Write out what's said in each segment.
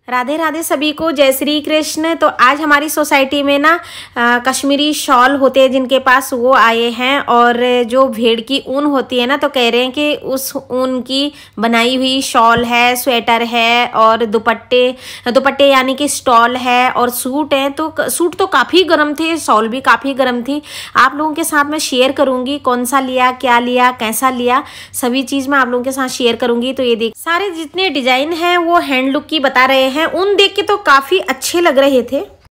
राधे राधे सभी को, जय श्री कृष्ण। तो आज हमारी सोसाइटी में ना कश्मीरी शॉल होते हैं जिनके पास, वो आए हैं और जो भेड़ की ऊन होती है ना, तो कह रहे हैं कि उस ऊन की बनाई हुई शॉल है, स्वेटर है और दुपट्टे यानी कि स्टॉल है और सूट है। तो सूट तो काफ़ी गर्म थे, शॉल भी काफ़ी गर्म थी। आप लोगों के साथ मैं शेयर करूँगी कौन सा लिया, क्या लिया, कैसा लिया, सभी चीज़ मैं आप लोगों के साथ शेयर करूँगी। तो ये देख, सारे जितने डिज़ाइन हैं वो हैंड लुक की बता रहे हैं। उन देख के तो काफी अच्छे लग रहे थे।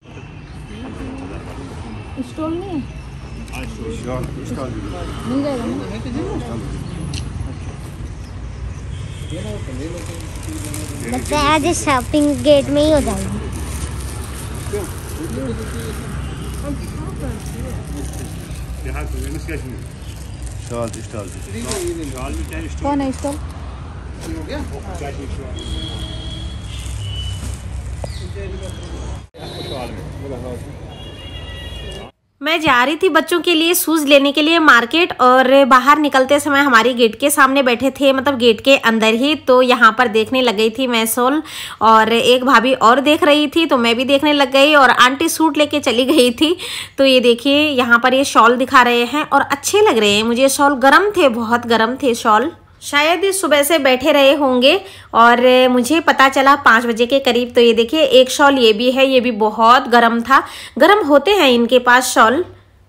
स्टॉल नहीं है, मिल जाएगा ना? लगता है आज शॉपिंग गेट में ही हो जाएगी। कौन है स्टॉल? मैं जा रही थी बच्चों के लिए शूज़ लेने के लिए मार्केट, और बाहर निकलते समय हमारी गेट के सामने बैठे थे, मतलब गेट के अंदर ही। तो यहाँ पर देखने लग गई थी मैं शॉल, और एक भाभी और देख रही थी तो मैं भी देखने लग गई, और आंटी सूट लेके चली गई थी। तो ये देखिए यहाँ पर ये शॉल दिखा रहे हैं और अच्छे लग रहे हैं मुझे। शॉल गर्म थे, बहुत गर्म थे शॉल, शायद सुबह से बैठे रहे होंगे और मुझे पता चला 5 बजे के करीब। तो ये देखिए एक शॉल ये भी है, ये भी बहुत गर्म था। गर्म होते हैं इनके पास शॉल।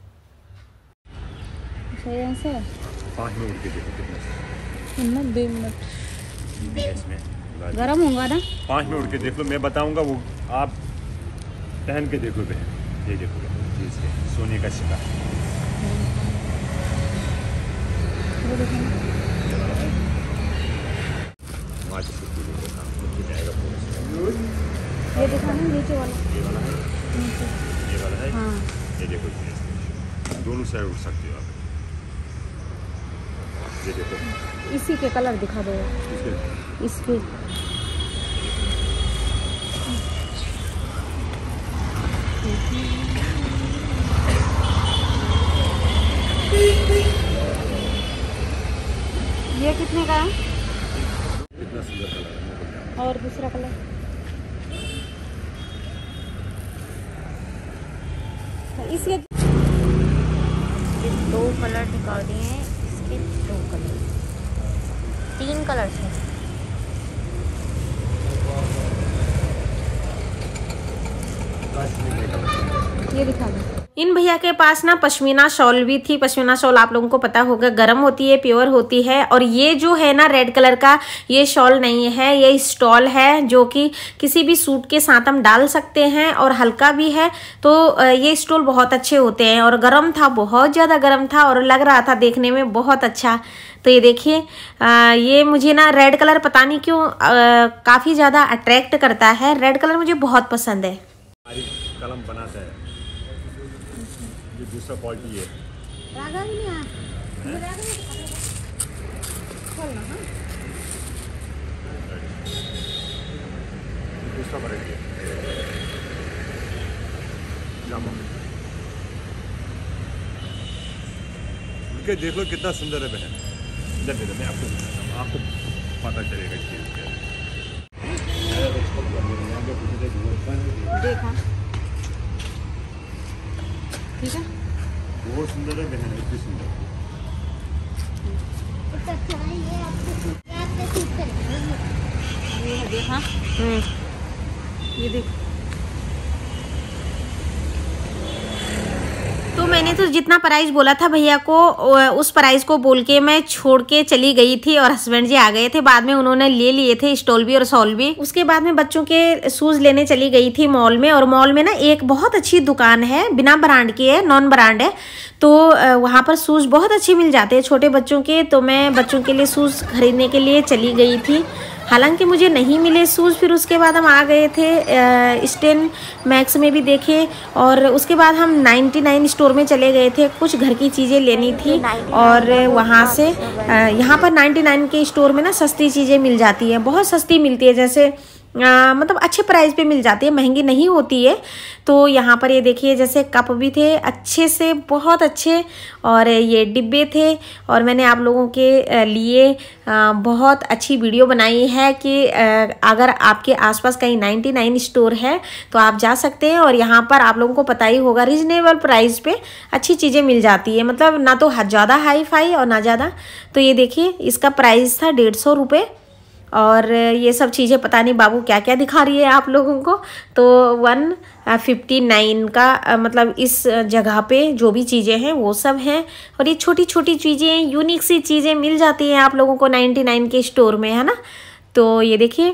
5 मिनट के देखो, 2 मिनट गर्म होगा ना। 5 मिनट के देख लो, मैं बताऊंगा, वो आप पहन के देखो बहन। ये देखो सोने का सिक्का, ये देखो ना, नीचे वाला, ये वाला है, हाँ। ये देखो, दोनों साइड उठ सकते हो आप। ये देखो, इसी के कलर दिखा दो, इसके ये कितने का है? कितना सुंदर कलर है। और दूसरा कलर इसके 2 कलर दिखा दिए हैं, इसके 2 कलर, 3 कलर है। ये दिखा दो। इन भैया के पास ना पश्मीना शॉल भी थी। पश्मीना शॉल आप लोगों को पता होगा गर्म होती है, प्योर होती है। और ये जो है ना रेड कलर का, ये शॉल नहीं है, ये स्टॉल है जो कि किसी भी सूट के साथ हम डाल सकते हैं और हल्का भी है। तो ये स्टॉल बहुत अच्छे होते हैं और गर्म था, बहुत ज़्यादा गर्म था और लग रहा था देखने में बहुत अच्छा। तो ये देखिए ये मुझे ना रेड कलर पता नहीं क्यों काफ़ी ज़्यादा अट्रैक्ट करता है। रेड कलर मुझे बहुत पसंद है। कलम बनाता है, ये दूसरा क्वालिटी है। दूसरा वैरायटी है। उनके देख लो कितना सुंदर है बहन। इधर मैं आपको पता चलेगा इसके। देखा, ठीक है, बहुत सुंदर है बहन, इतनी सुंदर। ये देखा, ये देख। तो मैंने तो जितना प्राइस बोला था भैया को, उस प्राइस को बोल के मैं छोड़ के चली गई थी और हस्बैंड जी आ गए थे। बाद में उन्होंने ले लिए थे स्टॉल भी और शॉल भी। उसके बाद में बच्चों के शूज़ लेने चली गई थी मॉल में, और मॉल में ना एक बहुत अच्छी दुकान है, बिना ब्रांड की है, नॉन ब्रांड है। तो वहाँ पर शूज़ बहुत अच्छे मिल जाते हैं छोटे बच्चों के। तो मैं बच्चों के लिए शूज़ खरीदने के लिए चली गई थी। हालांकि मुझे नहीं मिले शूज़। फिर उसके बाद हम आ गए थे स्टेन मैक्स में भी देखे, और उसके बाद हम 99 स्टोर में चले गए थे। कुछ घर की चीज़ें लेनी थी और वहाँ से यहाँ पर 99 के स्टोर में ना सस्ती चीज़ें मिल जाती हैं, बहुत सस्ती मिलती है। जैसे मतलब अच्छे प्राइस पे मिल जाती है, महंगी नहीं होती है। तो यहाँ पर ये देखिए जैसे कप भी थे अच्छे से, बहुत अच्छे, और ये डिब्बे थे। और मैंने आप लोगों के लिए बहुत अच्छी वीडियो बनाई है कि अगर आपके आसपास कहीं 99 स्टोर है तो आप जा सकते हैं, और यहाँ पर आप लोगों को पता ही होगा रीजनेबल प्राइस पे अच्छी चीज़ें मिल जाती है, मतलब ना तो ज़्यादा हाई फाई और ना ज़्यादा। तो ये देखिए इसका प्राइस था 150 रुपये, और ये सब चीज़ें पता नहीं बाबू क्या क्या दिखा रही है आप लोगों को। तो 159 का मतलब इस जगह पे जो भी चीज़ें हैं वो सब हैं, और ये छोटी छोटी चीज़ें, यूनिक सी चीज़ें मिल जाती हैं आप लोगों को 99 के स्टोर में, है ना। तो ये देखिए,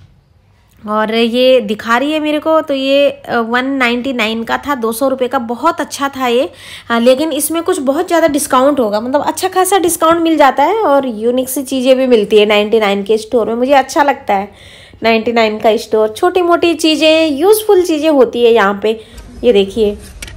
और ये दिखा रही है मेरे को, तो ये 199 का था, 200 रुपये का, बहुत अच्छा था ये। लेकिन इसमें कुछ बहुत ज़्यादा डिस्काउंट होगा, मतलब अच्छा खासा डिस्काउंट मिल जाता है, और यूनिक सी चीज़ें भी मिलती है 99 के स्टोर में। मुझे अच्छा लगता है 99 का स्टोर, छोटी मोटी चीज़ें, यूज़फुल चीज़ें होती है यहाँ पे। ये देखिए,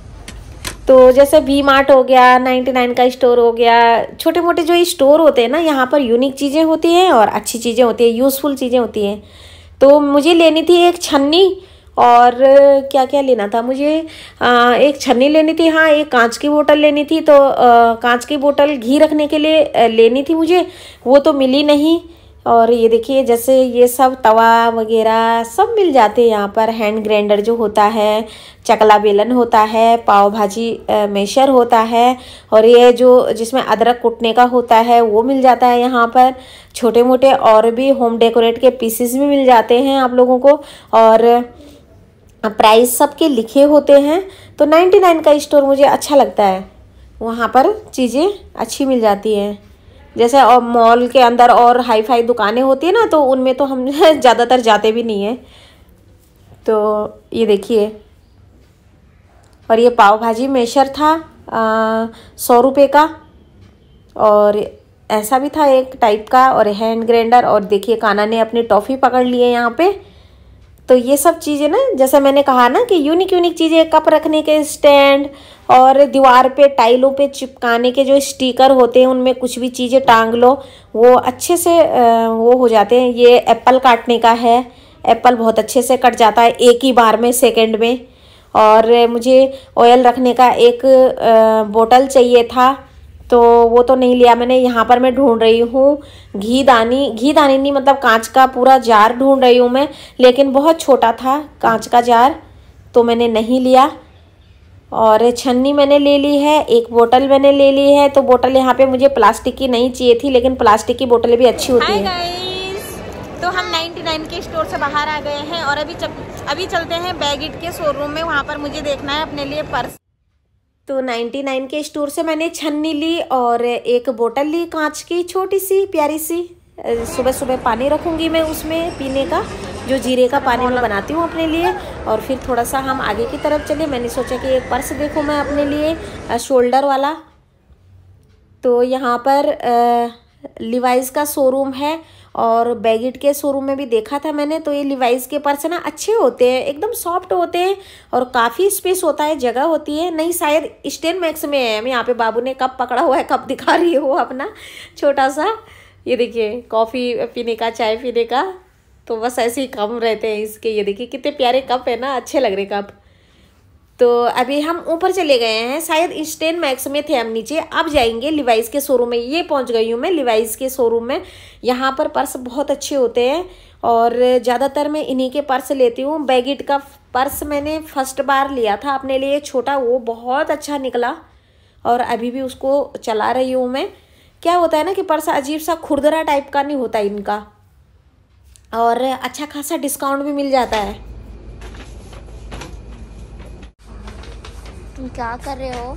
तो जैसे वी मार्ट हो गया, 99 का स्टोर हो गया, छोटे मोटे जो स्टोर होते हैं ना, यहाँ पर यूनिक चीज़ें होती हैं और अच्छी चीज़ें होती हैं, यूज़फुल चीज़ें होती हैं। तो मुझे लेनी थी एक छन्नी, और क्या क्या लेना था मुझे, एक छन्नी लेनी थी, हाँ एक कांच की बोतल लेनी थी। तो कांच की बोतल घी रखने के लिए लेनी थी मुझे, वो तो मिली नहीं। और ये देखिए जैसे ये सब तवा वगैरह सब मिल जाते हैं यहाँ पर, हैंड ग्राइंडर जो होता है, चकला बेलन होता है, पाव भाजी मेशर होता है, और ये जो जिसमें अदरक कुटने का होता है वो मिल जाता है यहाँ पर। छोटे मोटे और भी होम डेकोरेट के पीसेस भी मिल जाते हैं आप लोगों को, और प्राइस सबके लिखे होते हैं। तो 99 का स्टोर मुझे अच्छा लगता है, वहाँ पर चीज़ें अच्छी मिल जाती हैं। जैसे और मॉल के अंदर और हाई फाई दुकानें होती है ना, तो उनमें तो हम ज़्यादातर जाते भी नहीं हैं। तो ये देखिए, और ये पाव भाजी मेशर था 100 रुपये का, और ऐसा भी था एक टाइप का, और हैंड ग्राइंडर। और देखिए काना ने अपनी टॉफ़ी पकड़ ली है यहाँ पे। तो ये सब चीज़ें ना, जैसे मैंने कहा ना कि यूनिक यूनिक चीज़ें, कप रखने के स्टैंड, और दीवार पे टाइलों पे चिपकाने के जो स्टिकर होते हैं उनमें कुछ भी चीज़ें टांग लो, वो अच्छे से वो हो जाते हैं। ये एप्पल काटने का है, एप्पल बहुत अच्छे से कट जाता है एक ही बार में, सेकंड में। और मुझे ऑयल रखने का एक बोतल चाहिए था, तो वो तो नहीं लिया मैंने। यहाँ पर मैं ढूंढ रही हूँ घी दानी नहीं, मतलब कांच का पूरा जार ढूंढ रही हूँ मैं, लेकिन बहुत छोटा था कांच का जार, तो मैंने नहीं लिया। और छन्नी मैंने ले ली है, एक बोतल मैंने ले ली है। तो बोतल यहाँ पे मुझे प्लास्टिक की नहीं चाहिए थी, लेकिन प्लास्टिक की बोतलें भी अच्छी होती हैं। तो हम 99 के स्टोर से बाहर आ गए हैं, और अभी चलते हैं बैगिट के शोरूम में, वहाँ पर मुझे देखना है अपने लिए पर्स। तो 99 के स्टोर से मैंने छन्नी ली और एक बोतल ली कांच की, छोटी सी प्यारी सी। सुबह सुबह पानी रखूँगी मैं उसमें पीने का, जो जीरे का पानी मैं बनाती हूँ अपने लिए। और फिर थोड़ा सा हम आगे की तरफ चले। मैंने सोचा कि एक पर्स देखूँ मैं अपने लिए, शोल्डर वाला। तो यहाँ पर लिवाइस का शोरूम है, और बैगिट के शोरूम में भी देखा था मैंने। तो ये लिवाइस के पर्स ना अच्छे होते हैं, एकदम सॉफ्ट होते हैं, और काफ़ी स्पेस होता है, जगह होती है। नहीं शायद स्टेन मैक्स में है। यहाँ पे बाबू ने कप पकड़ा हुआ है, कप दिखा रही है वो अपना छोटा सा। ये देखिए कॉफ़ी पीने का, चाय पीने का, तो बस ऐसे ही कम रहते हैं इसके। ये देखिए कितने प्यारे कप है ना, अच्छे लग रहे कप। तो अभी हम ऊपर चले गए हैं, शायद स्टेन मैक्स में थे हम नीचे, अब जाएंगे लिवाइस के शोरूम में। ये पहुंच गई हूँ मैं लिवाइस के शोरूम में। यहाँ पर पर्स बहुत अच्छे होते हैं, और ज़्यादातर मैं इन्हीं के पर्स लेती हूँ। बैगिट का पर्स मैंने फर्स्ट बार लिया था अपने लिए छोटा, वो बहुत अच्छा निकला, और अभी भी उसको चला रही हूँ मैं। क्या होता है ना कि पर्स अजीब सा खुरदरा टाइप का नहीं होता इनका, और अच्छा खासा डिस्काउंट भी मिल जाता है। तुम क्या कर रहे हो?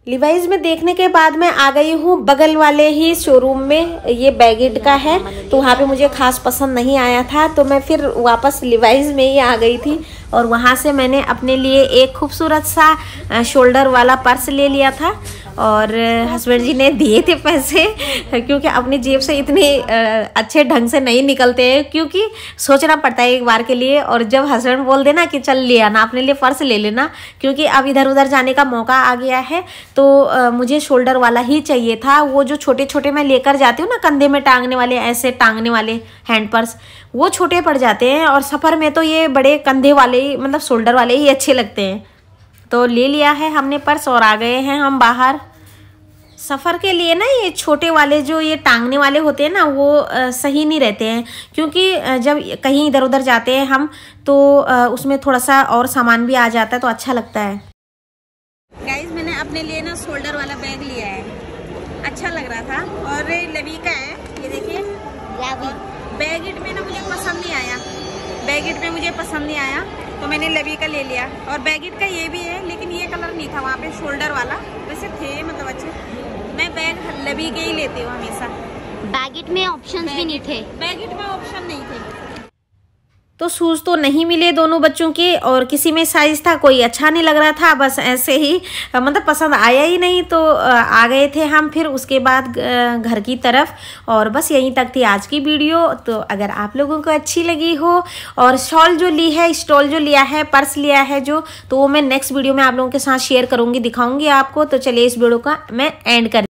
लिवाइज में देखने के बाद मैं आ गई हूँ बगल वाले ही शोरूम में, ये बैगिट का है, तो वहाँ पे मुझे खास पसंद नहीं आया था, तो मैं फिर वापस लिवाइज में ही आ गई थी। और वहाँ से मैंने अपने लिए एक खूबसूरत सा शोल्डर वाला पर्स ले लिया था, और हस्बैंड जी ने दिए थे पैसे, क्योंकि अपनी जेब से इतने अच्छे ढंग से नहीं निकलते हैं, क्योंकि सोचना पड़ता है एक बार के लिए। और जब हस्बैंड बोल देना कि चल ले आना, अपने लिए पर्स ले लेना, क्योंकि अब इधर उधर जाने का मौका आ गया है, तो मुझे शोल्डर वाला ही चाहिए था। वो जो छोटे छोटे मैं लेकर जाती हूँ ना, कंधे में टांगने वाले, ऐसे टांगने वाले हैंड पर्स, वो छोटे पड़ जाते हैं, और सफ़र में तो ये बड़े कंधे वाले ही, मतलब शोल्डर वाले ही अच्छे लगते हैं। तो ले लिया है हमने पर्स और आ गए हैं हम बाहर। सफ़र के लिए ना ये छोटे वाले जो ये टांगने वाले होते हैं ना, वो सही नहीं रहते हैं, क्योंकि जब कहीं इधर उधर जाते हैं हम, तो उसमें थोड़ा सा और सामान भी आ जाता है, तो अच्छा लगता है। गाइस, मैंने अपने लिए ना शोल्डर वाला बैग लिया है, अच्छा लग रहा था, और लवी का है, ये देखिए। बैगिट में ना मुझे पसंद नहीं आया, बैगिट में मुझे पसंद नहीं आया, तो मैंने लवी का ले लिया। और बैगिट का ये भी है, लेकिन ये कलर नहीं था वहाँ पे, शोल्डर वाला। वैसे थे मतलब अच्छे, मैं बैग लवी के ही लेती हूँ हमेशा। बैगिट में ऑप्शंस भी नहीं थे, बैगिट में ऑप्शन नहीं थे। तो शूज़ तो नहीं मिले दोनों बच्चों के, और किसी में साइज़ था, कोई अच्छा नहीं लग रहा था, बस ऐसे ही मतलब पसंद आया ही नहीं, तो आ गए थे हम फिर उसके बाद घर की तरफ। और बस यहीं तक थी आज की वीडियो। तो अगर आप लोगों को अच्छी लगी हो, और शॉल जो ली है, स्टॉल जो लिया है, पर्स लिया है जो, तो वो मैं नेक्स्ट वीडियो में आप लोगों के साथ शेयर करूँगी, दिखाऊँगी आपको। तो चलिए इस वीडियो का मैं एंड कर